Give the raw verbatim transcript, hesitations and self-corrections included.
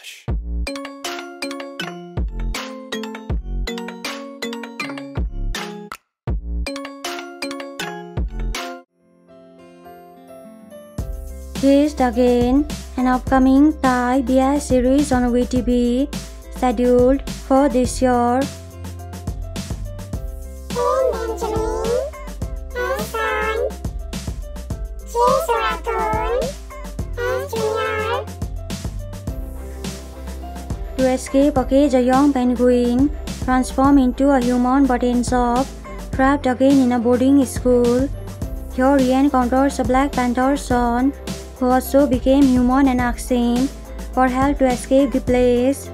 Hush. Kissed Again, an upcoming Thai B I series on V T V, scheduled for this year. To escape a cage, a young penguin transforms into a human but ends up trapped again in a boarding school. Here he encounters a black panther son who also became human and asks him for help to escape the place.